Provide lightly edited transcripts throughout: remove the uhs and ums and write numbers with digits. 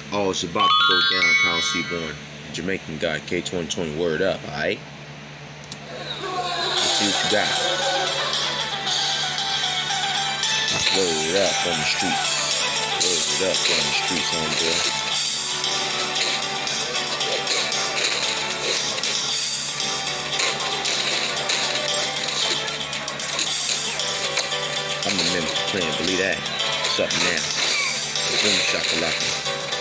Oh, it's about to go down, Kyle Seabourne. Jamaican guy, K2020, word up, alright? Let's see what you got. Word up on the streets. Word up on the streets, homeboy. I'm the member playing, believe that. What's up now? Boom shakalaka.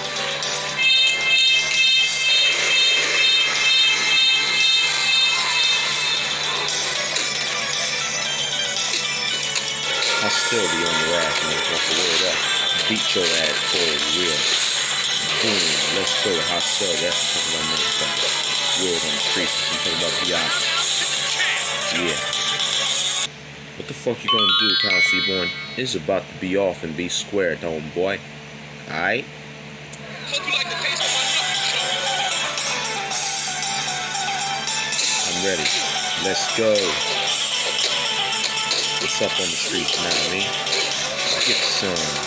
Hostility on your ass, motherfucker. Word up. Beat your ass for real. Boom. Let's go. Hostility. That's what I'm talking about, motherfucker. Word on the streets. I'm talking about the opposite. Yeah. What the fuck you gonna do, Kyle Seabourne? It's about to be off and be squared, homeboy. Alright? I'm ready. Let's go. What's up on the streets now, me? Get some.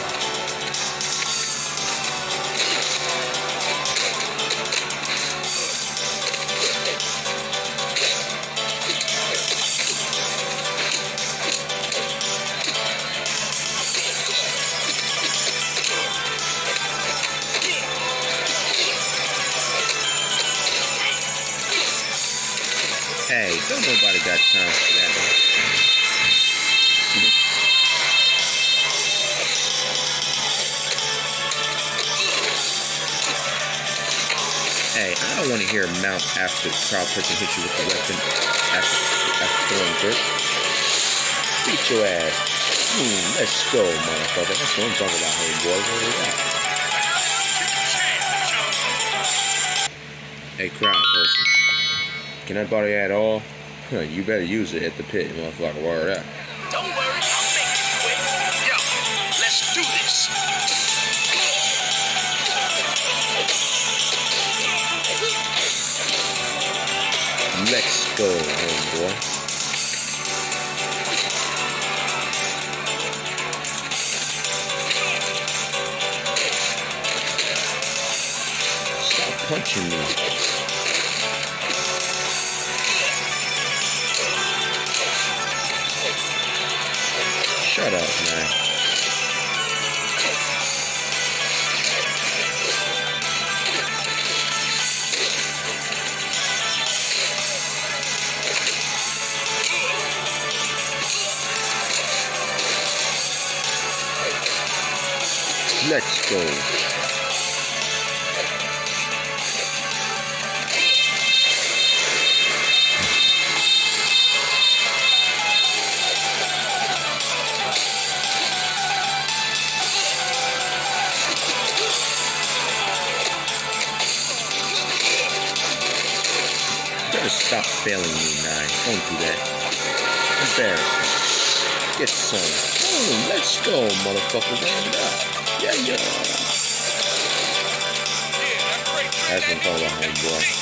Hey, don't nobody got time for that, man. Hey, I don't want to hear a mouth after the crowd person hit you with the weapon after throwing dirt. Beat your ass. Let's go, motherfucker. That's what I'm talking about, homeboy. Where we at? Hey, crowd person. Can I borrow you at all? You better use it at the pit, motherfucker. Word up. Don't worry, I'll make it quick. Yo, let's do this. Let's go, homeboy. Stop punching me. Shut up, man. Let's go. Better stop failing me, Nyne. Don't do that. Embarrassing. Get some. Let's go, motherfucker. Round up. Yeah. That's what I'm talking about, homeboy.